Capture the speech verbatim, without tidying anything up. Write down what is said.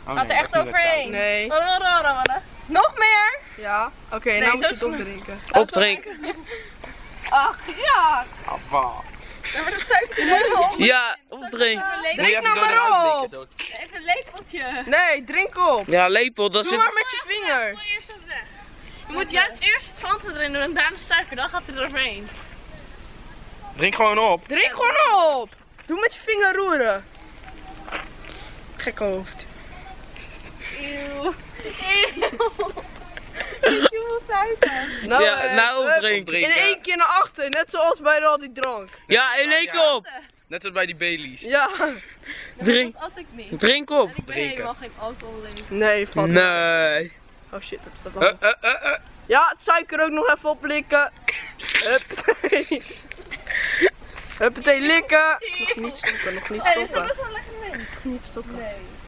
Oh, Gaat er nee, echt dat is niet overheen? Nee. Nog meer? Ja, oké, okay, Nee, nou moet zo je het is het opdrinken. Opdrinken. Ach ja. Abba. Daar wordt het suiker in. Ja, opdrinken. Drink nou maar op! Even een lepeltje. Nee, drink op! Ja, lepel, dat Doe zit... maar met je vinger! Eerst even weg. Je moet juist eerst het zand erin doen en daarna suiker, dan gaat het er overheen. Drink gewoon op. Drink gewoon op! Doe met je vinger roeren. Gekke hoofd. Eeuw. Eeuw. Ik wil suiker. Nou, Ja, eh, nou hup, opdrinken. in één keer naar achter, net zoals bij al die drank. Ja, in één keer op. Net als bij die Baileys. Ja. Drink, Dat at ik niet. drink op. En ik ben Drinken. helemaal geen alcohollezer. Nee, valt niet. Nee. Oh shit, dat staat Uh, nog. uh, uh, uh. Ja, het suiker ook nog even oplikken. Hup. Huppatee, likken. Nog niet stoppen, nog niet Hey, dat is stoppen. best wel lekker mee. Nog niet stoppen. Nee.